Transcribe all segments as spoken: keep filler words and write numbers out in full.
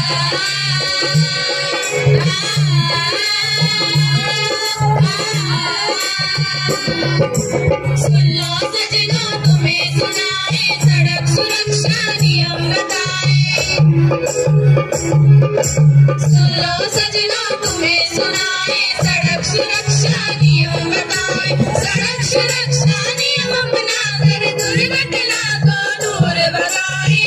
सुन लो सजना तुम्हें सुनाए सड़क सुरक्षा नियम बताए। सुन लो सजना तुम्हें सुनाए सड़क सुरक्षा नियम बताए। सड़क सुरक्षा नियम अपना कर दुर्घटना को दूर भगाए।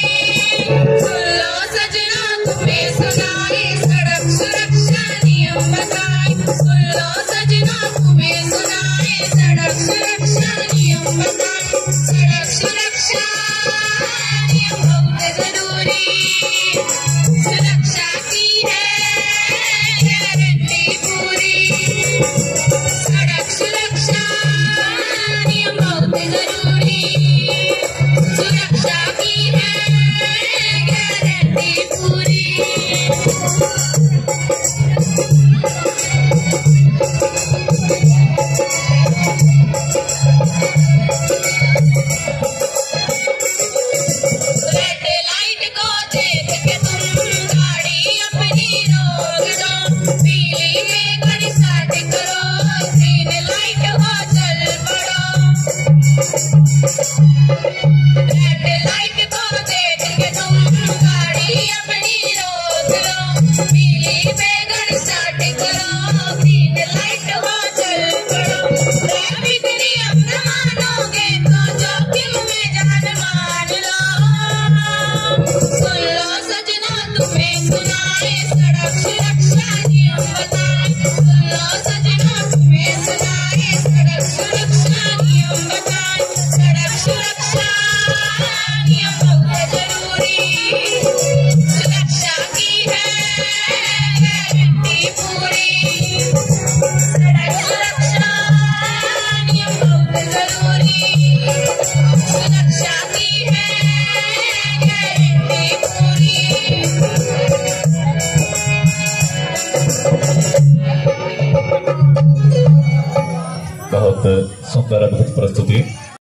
सुन लो सजना तुम्हें सुनाए सड़क सुरक्षा नियम बताए। सुन लो सजना तुम्हें सुनाए सड़क सुरक्षा नियम बताए। सड़क सुरक्षा नियम बहुत जरूरी सुरक्षा की है गारंटी पूरी। सड़क सुरक्षा नियम बहुत जरूरी सुरक्षा की है गारंटी पूरी। बहुत सुंदर अद्भुत प्रस्तुति।